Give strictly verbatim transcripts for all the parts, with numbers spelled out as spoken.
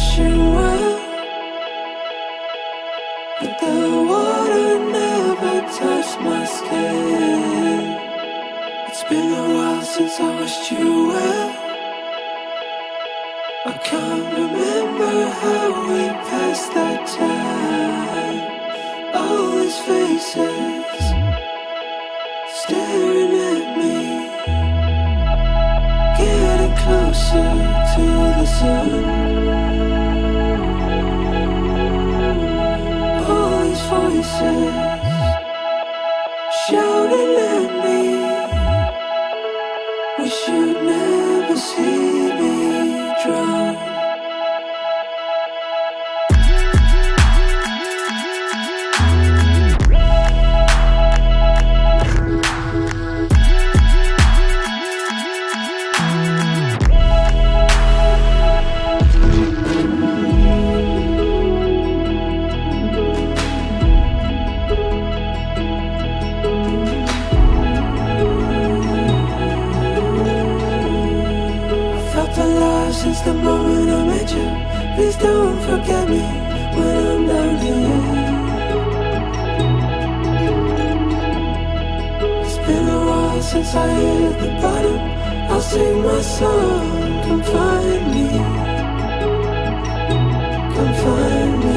wishing well, but the water never touched my skin. It's been a while since I wished you well. I can't remember how we passed that time. All these faces staring at me, getting closer to the sun. All these voices shouting at me, wish you'd never see me drown. Since the moment I met you, please don't forget me when I'm down here. It's been a while since I hit the bottom. I'll sing my song, come find me, come find me.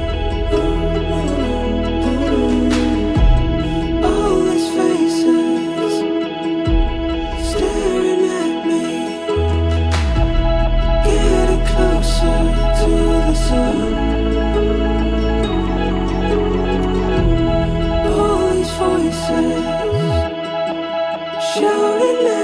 All these faces staring at me, closer to the sun. All these voices shouting at